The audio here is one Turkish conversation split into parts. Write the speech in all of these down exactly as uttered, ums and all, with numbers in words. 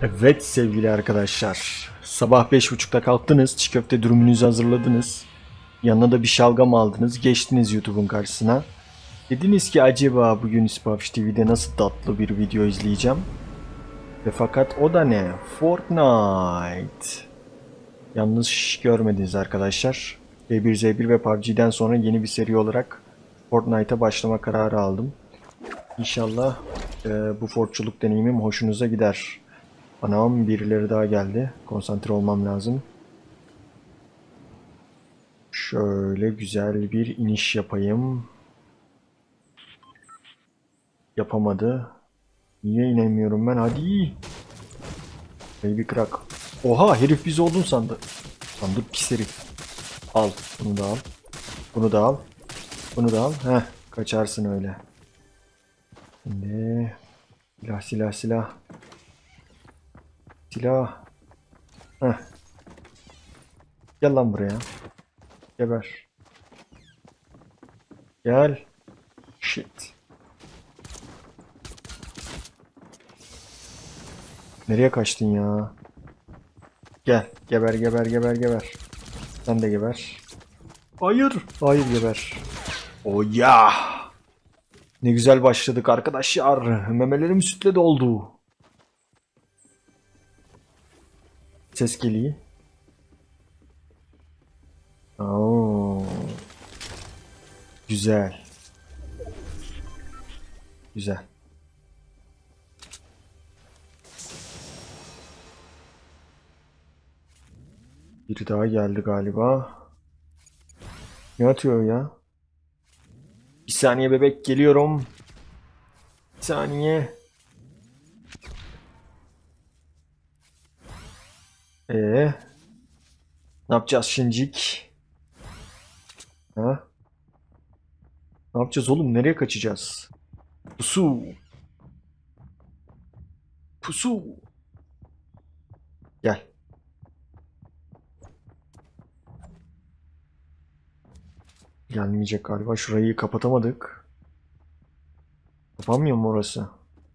Evet sevgili arkadaşlar. Sabah beş buçukta kalktınız. Çiğ köfte dürümünüzü hazırladınız. Yanına da bir şalgam aldınız. Geçtiniz YouTube'un karşısına. Dediniz ki acaba bugün İspafiş T V'de nasıl tatlı bir video izleyeceğim. Ve fakat o da ne? Fortnite. Yalnız görmediniz arkadaşlar. B bir Z bir ve P U B G'den sonra yeni bir seri olarak Fortnite'a başlama kararı aldım. İnşallah e, bu fortçuluk deneyimim hoşunuza gider. Anam birileri daha geldi. Konsantre olmam lazım. Şöyle güzel bir iniş yapayım. Yapamadı. Niye inemiyorum ben? Hadi. Baby crack. Oha herif biz oldun sandı. Sandı pis herif. Al. Bunu da al. Bunu da al. Bunu da al. Heh. Kaçarsın öyle. Şimdi. Silah silah silah. Silah. Heh. Gel lan buraya. Geber. Gel. Shit. Nereye kaçtın ya? Gel. Geber geber geber geber. Sen de geber. Hayır. Hayır geber. Oh ya. Ne güzel başladık arkadaşlar. Memelerim sütle doldu. Ses geliyor. Oo. Güzel. Güzel. Biri daha geldi galiba. Ne atıyor ya? Bir saniye bebek geliyorum. Bir saniye. Ee, ne yapacağız şimdilik? Ha? Ne yapacağız oğlum? Nereye kaçacağız? Pusu. Pusu. Gel. Gelmeyecek galiba. Şurayı kapatamadık. Kapanmıyor mu orası?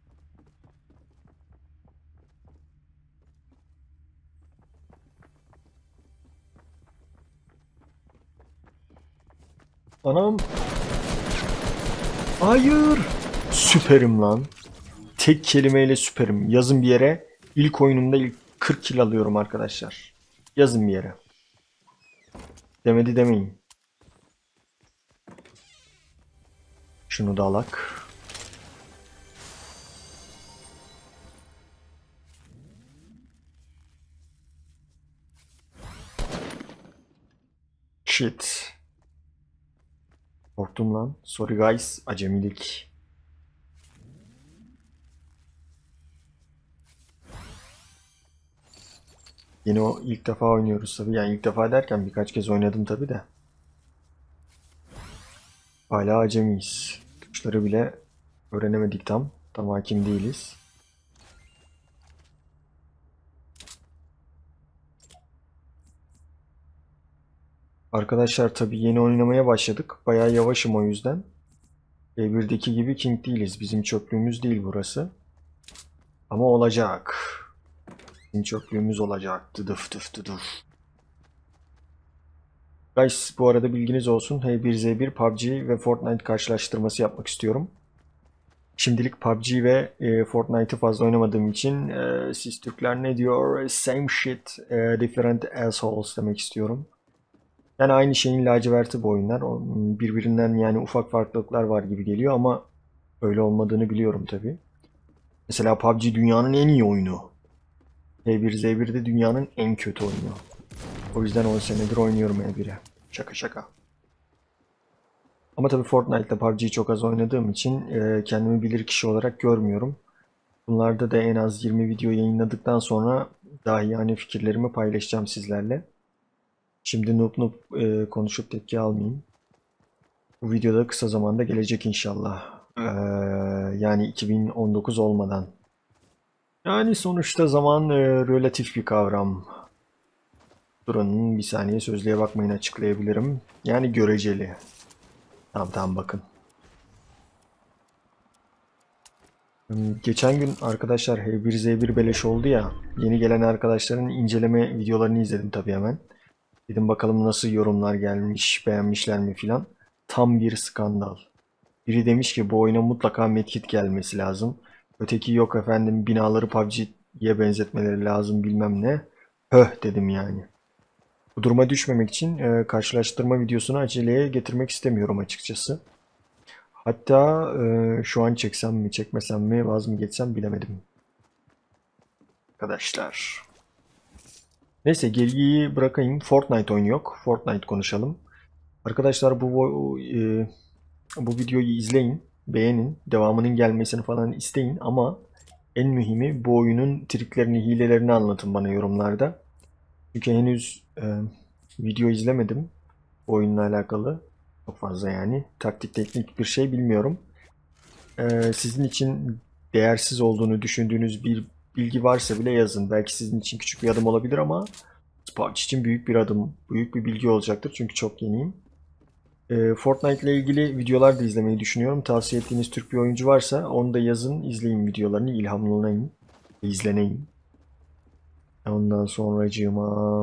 Anam. Hayır. Süperim lan. Tek kelimeyle süperim. Yazın bir yere. İlk oyunumda ilk kırk kill alıyorum arkadaşlar. Yazın bir yere. Demedi demeyin. Şunu da alak. Shit. Korktum lan. Sorry guys. Acemilik. Yine o ilk defa oynuyoruz tabii. Yani ilk defa derken birkaç kez oynadım tabii de. Hala acemiyiz. Tuşları bile öğrenemedik tam. Tam hakim değiliz. Arkadaşlar tabii yeni oynamaya başladık. Bayağı yavaşım o yüzden. B birdeki gibi King değiliz. Bizim çöplüğümüz değil burası. Ama olacak. Bizim çöplüğümüz olacak. Dıdıf dıf dıdıf. Guys bu arada bilginiz olsun. H bir Z bir P U B G ve Fortnite karşılaştırması yapmak istiyorum. Şimdilik P U B G ve e, Fortnite'ı fazla oynamadığım için e, siz Türkler ne diyor? Same shit, e, different assholes demek istiyorum. Yani aynı şeyin laciverti bu oyunlar. Birbirinden yani ufak farklılıklar var gibi geliyor ama öyle olmadığını biliyorum tabii. Mesela P U B G dünyanın en iyi oyunu. H bir Z bir de dünyanın en kötü oyunu. O yüzden on senedir oynuyorum H bir'e. Şaka şaka. Ama tabii Fortnite'da P U B G'yi çok az oynadığım için e, kendimi bilir kişi olarak görmüyorum. Bunlarda da en az yirmi video yayınladıktan sonra dahi yani fikirlerimi paylaşacağım sizlerle. Şimdi noob noob e, konuşup tepki almayayım. Bu videoda kısa zamanda gelecek inşallah. Ee, yani iki bin on dokuz olmadan. Yani sonuçta zaman e, relatif bir kavram. Durun bir saniye sözlüğe bakmayın açıklayabilirim. Yani göreceli. Tamam tamam bakın. Geçen gün arkadaşlar H bir Z bir beleş oldu ya. Yeni gelen arkadaşların inceleme videolarını izledim tabii hemen. Dedim bakalım nasıl yorumlar gelmiş, beğenmişler mi filan. Tam bir skandal. Biri demiş ki bu oyuna mutlaka medkit gelmesi lazım. Öteki yok efendim binaları P U B G'ye benzetmeleri lazım bilmem ne. Höh dedim yani. Bu duruma düşmemek için e, karşılaştırma videosunu aceleye getirmek istemiyorum açıkçası. Hatta e, şu an çeksem mi çekmesem mi vaz mı geçsem bilemedim. Arkadaşlar. Neyse geriyi bırakayım. Fortnite oyunu yok. Fortnite konuşalım. Arkadaşlar bu e, bu videoyu izleyin, beğenin, devamının gelmesini falan isteyin ama en mühimi bu oyunun triklerini, hilelerini anlatın bana yorumlarda. Çünkü henüz e, video izlemedim bu oyunla alakalı. Çok fazla yani. Taktik teknik bir şey bilmiyorum. E, sizin için değersiz olduğunu düşündüğünüz bir bilgi varsa bile yazın. Belki sizin için küçük bir adım olabilir ama P U B G için büyük bir adım, büyük bir bilgi olacaktır. Çünkü çok yeniyim. E, Fortnite ile ilgili videolar da izlemeyi düşünüyorum. Tavsiye ettiğiniz Türk bir oyuncu varsa onu da yazın, izleyin videolarını, ilhamlanayım, izleneyim. Ondan sonracığıma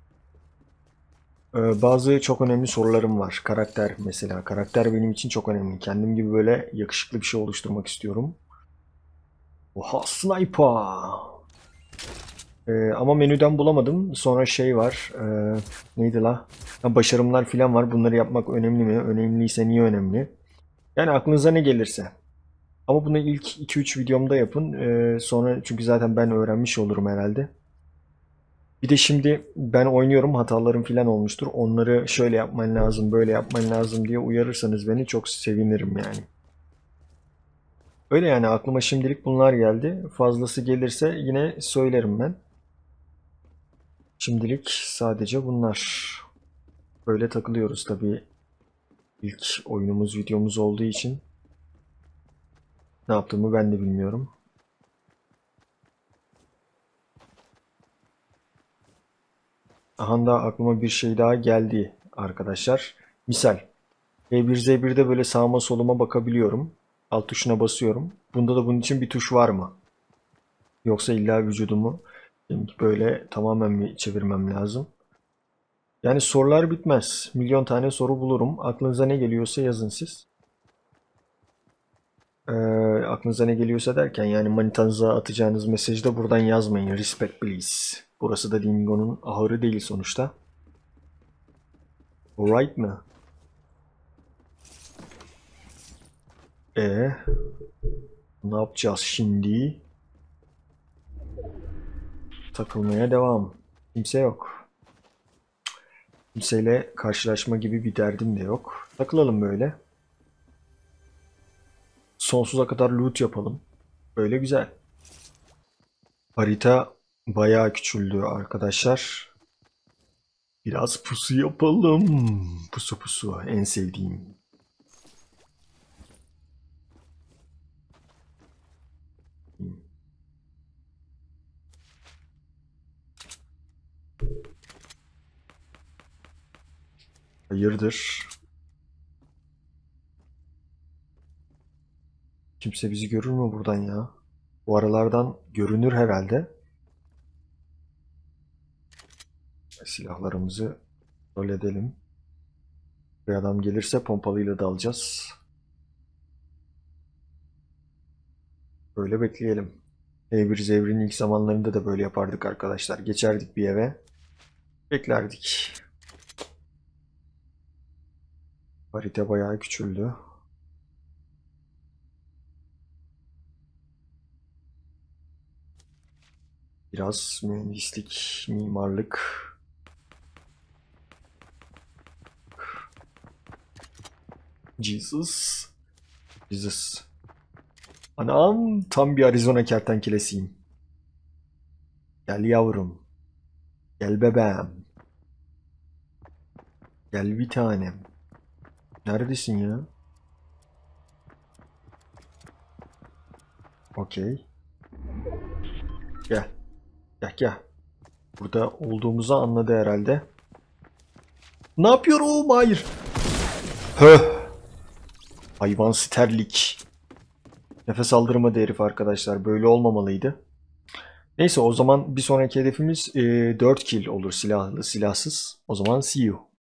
e, bazı çok önemli sorularım var. Karakter mesela. Karakter benim için çok önemli. Kendim gibi böyle yakışıklı bir şey oluşturmak istiyorum. Oha sniper. Ee, ama menüden bulamadım. Sonra şey var. E, neydi la? Ha, başarımlar falan var. Bunları yapmak önemli mi? Önemliyse niye önemli? Yani aklınıza ne gelirse. Ama bunu ilk iki üç videomda yapın. Ee, sonra çünkü zaten ben öğrenmiş olurum herhalde. Bir de şimdi ben oynuyorum. Hatalarım falan olmuştur. Onları şöyle yapman lazım, böyle yapman lazım diye uyarırsanız beni çok sevinirim yani. Öyle yani aklıma şimdilik bunlar geldi. Fazlası gelirse yine söylerim ben. Şimdilik sadece bunlar. Böyle takılıyoruz tabii. İlk oyunumuz, videomuz olduğu için ne yaptığımı ben de bilmiyorum. Aha da aklıma bir şey daha geldi arkadaşlar. Misal H bir Z birde böyle sağıma soluma bakabiliyorum. Alt tuşuna basıyorum. Bunda da bunun için bir tuş var mı? Yoksa illa vücudumu böyle tamamen mi çevirmem lazım? Yani sorular bitmez. Milyon tane soru bulurum. Aklınıza ne geliyorsa yazın siz. Ee, aklınıza ne geliyorsa derken yani manitanıza atacağınız mesajı da buradan yazmayın. Respect please. Burası da Dingo'nun ahırı değil sonuçta. Alright mı? E ne yapacağız şimdi? Takılmaya devam. Kimse yok. Kimseyle karşılaşma gibi bir derdim de yok. Takılalım böyle. Sonsuza kadar loot yapalım. Böyle güzel. Harita bayağı küçüldü arkadaşlar. Biraz pusu yapalım. Pusu pusu en sevdiğim. Hayırdır? Kimse bizi görür mü buradan ya? Bu aralardan görünür herhalde. Silahlarımızı rol edelim. Bir adam gelirse pompalıyla dalacağız. Böyle bekleyelim. E bir Zevri'nin ilk zamanlarında da böyle yapardık arkadaşlar. Geçerdik bir eve. Beklerdik. Harita bayağı küçüldü. Biraz mühendislik, mimarlık. Jesus. Jesus. Anam tam bir Arizona kertenkelesiyim. Gel yavrum. Gel bebeğim. Gel bir tanem. Neredesin ya? Okey. Gel. Gel gel. Burada olduğumuzu anladı herhalde. Ne yapıyorum? Hayır. Höh. Hayvan sterlik. Nefes aldırmadı herif arkadaşlar. Böyle olmamalıydı. Neyse o zaman bir sonraki hedefimiz e, dört kill olur silahlı silahsız. O zaman see you.